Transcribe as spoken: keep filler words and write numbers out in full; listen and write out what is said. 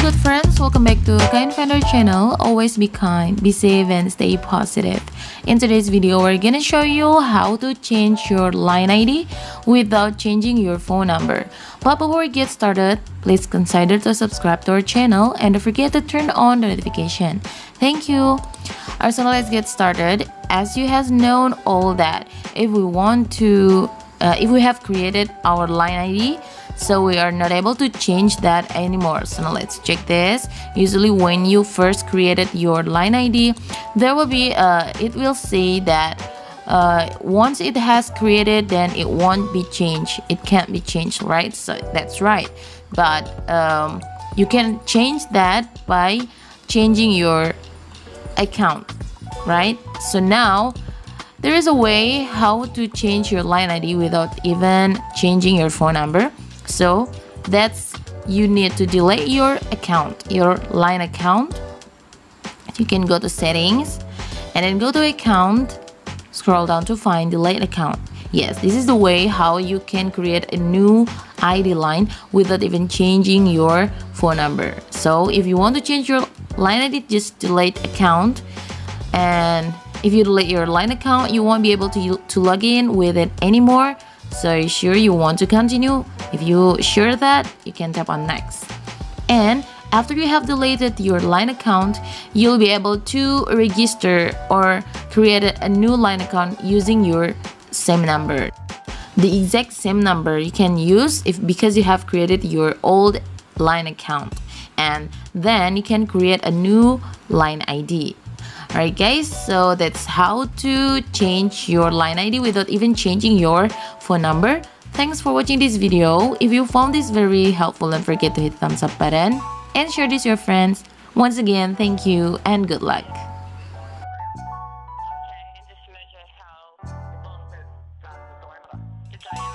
good friends, welcome back to Kind Finder channel. Always be kind, be safe and stay positive. In today's video, we're gonna show you how to change your line I D without changing your phone number. But before we get started, please consider to subscribe to our channel and don't forget to turn on the notification. Thank you. Alright, so let's get started. As you have known all that, if we want to, uh, if we have created our line I D, so we are not able to change that anymore. So now let's check this. Usually when you first created your line I D, there will be uh, it will say that uh, once it has created, then it won't be changed. It can't be changed, right? So that's right. But um, you can change that by changing your account, right? So now there is a way how to change your line I D without even changing your phone number. So that's you need to delete your account, your line account. You can go to settings and then go to account, scroll down to find delete account. Yes, this is the way how you can create a new I D line without even changing your phone number. So if you want to change your line I D, just delete account. And if you delete your line account, you won't be able to, to log in with it anymore. So you sure you want to continue? If you sure that, you can tap on next. And after you have deleted your line account, you'll be able to register or create a new line account using your same number. The exact same number you can use if because you have created your old line account. And then you can create a new line I D. Alright guys, so that's how to change your line I D without even changing your phone number. Thanks for watching this video. If you found this very helpful, don't forget to hit thumbs up button and share this with your friends. Once again, thank you and good luck. Okay, and just measure how long the, the, the, the,